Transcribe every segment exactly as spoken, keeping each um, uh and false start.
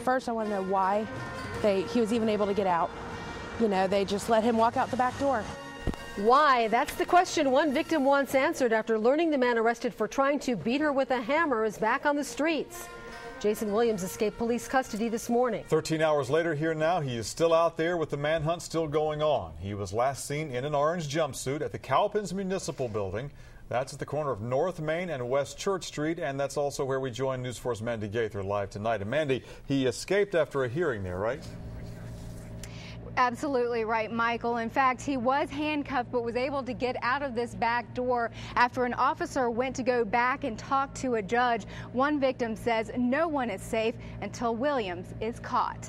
first I want to know why they, he was even able to get out. You know, they just let him walk out the back door. Why? That's the question one victim wants answered after learning the man arrested for trying to beat her with a hammer is back on the streets. Jason Williams escaped police custody this morning. thirteen hours later here now, he is still out there with the manhunt still going on. He was last seen in an orange jumpsuit at the Cowpens Municipal Building. That's at the corner of North Main and West Church Street, and that's also where we join News four's Mandy Gaither live tonight. And Mandy, he escaped after a hearing there, right? Absolutely right, Michael. In fact, he was handcuffed but was able to get out of this back door after an officer went to go back and talk to a judge. One victim says no one is safe until Williams is caught.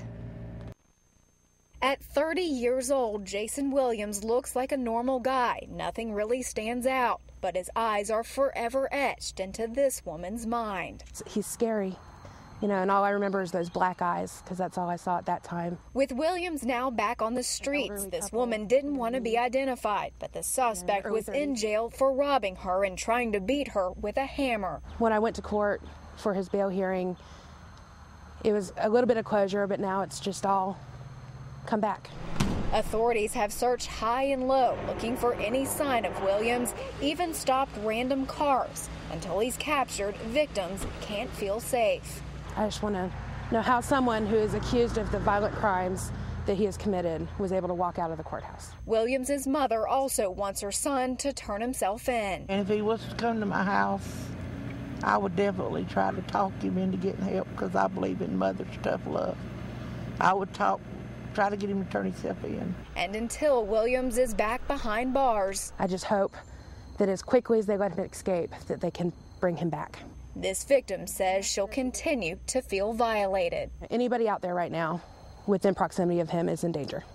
At thirty years old, Jason Williams looks like a normal guy. Nothing really stands out, but his eyes are forever etched into this woman's mind. He's scary. You know, and all I remember is those black eyes, because that's all I saw at that time. With Williams now back on the streets, this woman didn't want to be identified, but the suspect was in jail for robbing her and trying to beat her with a hammer. When I went to court for his bail hearing, it was a little bit of closure, but now it's just all come back. Authorities have searched high and low, looking for any sign of Williams, even stopped random cars. Until he's captured, victims can't feel safe. I just want to know how someone who is accused of the violent crimes that he has committed was able to walk out of the courthouse. Williams's mother also wants her son to turn himself in. And if he was to come to my house, I would definitely try to talk him into getting help, because I believe in mother's tough love. I would talk, try to get him to turn himself in. And until Williams is back behind bars, I just hope that as quickly as they let him escape, that they can bring him back. This victim says she'll continue to feel violated. Anybody out there right now within proximity of him is in danger.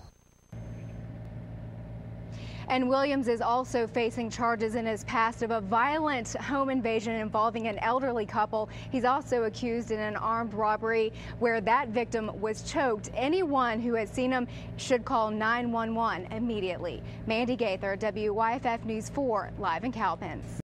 And Williams is also facing charges in his past of a violent home invasion involving an elderly couple. He's also accused in an armed robbery where that victim was choked. Anyone who has seen him should call nine one one immediately. Mandy Gaither, W Y F F News four, live in Cowpens.